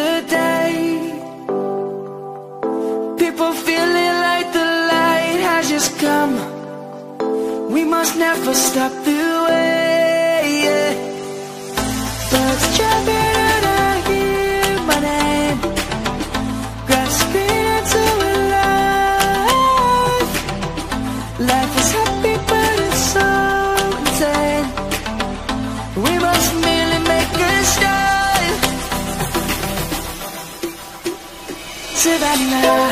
day. People feeling like the light has just come. We must never stop the way, yeah. Birds jumping and I hear my name, grasping into life. Life is happy but it's so insane. We must merely make a start. Savannah,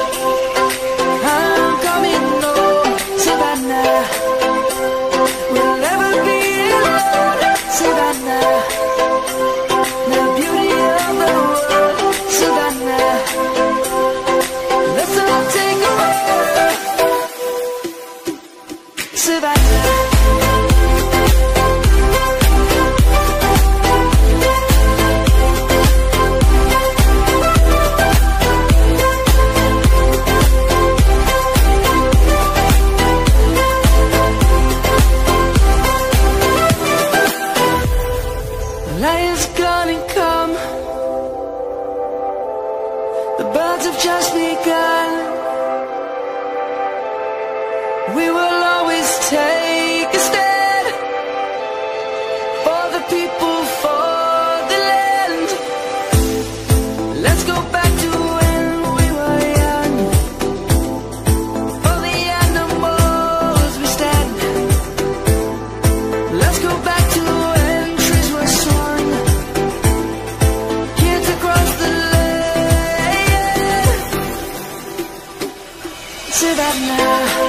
I'm coming home. Savannah, we'll never be alone. Savannah, the beauty of the world. Savannah, let's all take a walk. Savannah. Lion's gonna come. The birds have just begun. We will always take a stand for the people, for the land. Let's go back to when we were young. For the animals we stand. Let's go back to when trees were swung. Kids across the land. Savannah.